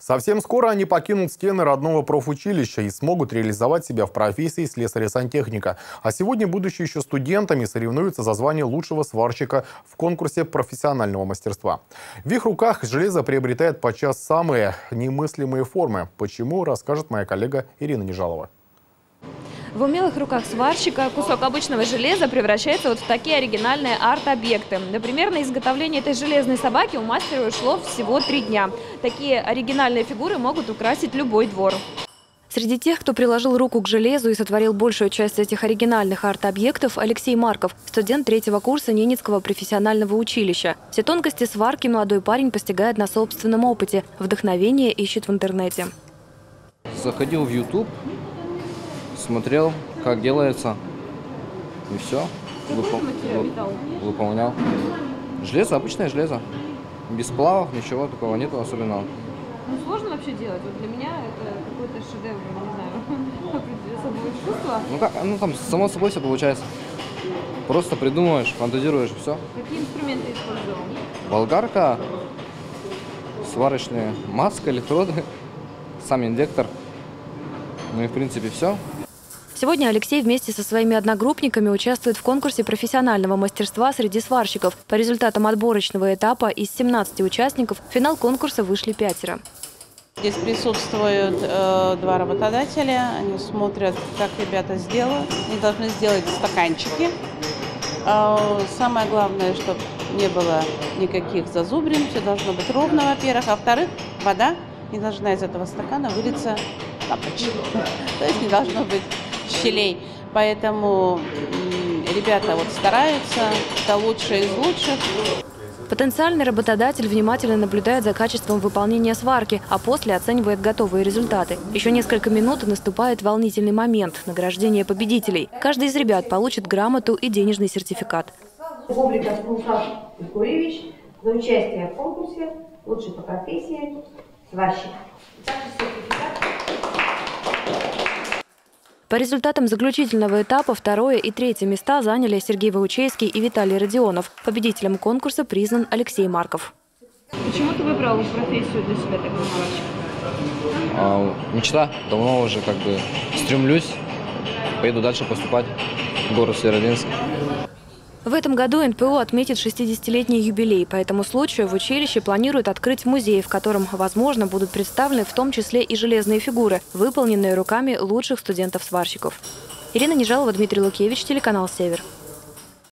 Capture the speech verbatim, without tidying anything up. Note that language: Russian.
Совсем скоро они покинут стены родного профучилища и смогут реализовать себя в профессии слесаря-сантехника. А сегодня, будучи еще студентами, соревнуются за звание лучшего сварщика в конкурсе профессионального мастерства. В их руках железо приобретает подчас самые немыслимые формы. Почему, расскажет моя коллега Ирина Нежалова. В умелых руках сварщика кусок обычного железа превращается вот в такие оригинальные арт-объекты. Например, на изготовление этой железной собаки у мастера ушло всего три дня. Такие оригинальные фигуры могут украсить любой двор. Среди тех, кто приложил руку к железу и сотворил большую часть этих оригинальных арт-объектов, Алексей Марков, студент третьего курса Ненецкого профессионального училища. Все тонкости сварки молодой парень постигает на собственном опыте. Вдохновение ищет в интернете. Заходил в YouTube, смотрел, как делается, и все. Выпол... Выполнял. Железо, обычное железо. Без сплавов, ничего такого нету особенного. Ну, сложно вообще делать? Вот для меня это какой-то шедевр, не знаю, определенного искусства. Ну как, ну там само собой все получается. Просто придумываешь, фантазируешь, и все. Какие инструменты использовал? Болгарка, сварочные маска, электроды, сам индектор. Ну и в принципе все. Сегодня Алексей вместе со своими одногруппниками участвует в конкурсе профессионального мастерства среди сварщиков. По результатам отборочного этапа из семнадцати участников в финал конкурса вышли пятеро. Здесь присутствуют э, два работодателя. Они смотрят, как ребята сделают. Они должны сделать стаканчики. Э, самое главное, чтобы не было никаких зазубрин. Все должно быть ровно, во-первых. А во-вторых, вода не должна из этого стакана вылиться тапочек. То есть не должно быть щелей. Поэтому ребята вот стараются, это лучшие из лучших. Потенциальный работодатель внимательно наблюдает за качеством выполнения сварки, а после оценивает готовые результаты. Еще несколько минут и наступает волнительный момент – награждение победителей. Каждый из ребят получит грамоту и денежный сертификат. Бубликов Станислав Григорьевич за участие в конкурсе «Лучший по профессии сварщик». Также сертификат. По результатам заключительного этапа второе и третье места заняли Сергей Ваучейский и Виталий Родионов. Победителем конкурса признан Алексей Марков. Почему ты выбрал профессию для себя такого сварщика? А, мечта. Давно уже как бы стремлюсь. Поеду дальше поступать в город Северодвинск. В этом году эн пэ о отметит шестидесятилетний юбилей. По этому случаю в училище планируют открыть музей, в котором, возможно, будут представлены в том числе и железные фигуры, выполненные руками лучших студентов-сварщиков. Ирина Нежалова, Дмитрий Лукевич, телеканал «Север».